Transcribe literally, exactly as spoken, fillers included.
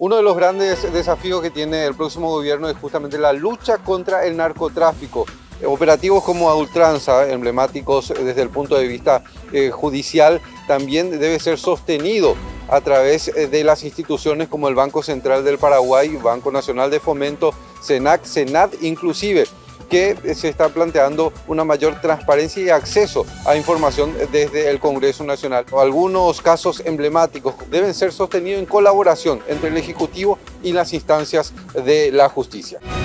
Uno de los grandes desafíos que tiene el próximo gobierno es justamente la lucha contra el narcotráfico. Operativos como a ultranza, emblemáticos desde el punto de vista eh, judicial, también debe ser sostenido a través de las instituciones como el Banco Central del Paraguay, Banco Nacional de Fomento, SENAC, SENAD inclusive, que se está planteando una mayor transparencia y acceso a información desde el Congreso Nacional. Algunos casos emblemáticos deben ser sostenidos en colaboración entre el Ejecutivo y las instancias de la justicia.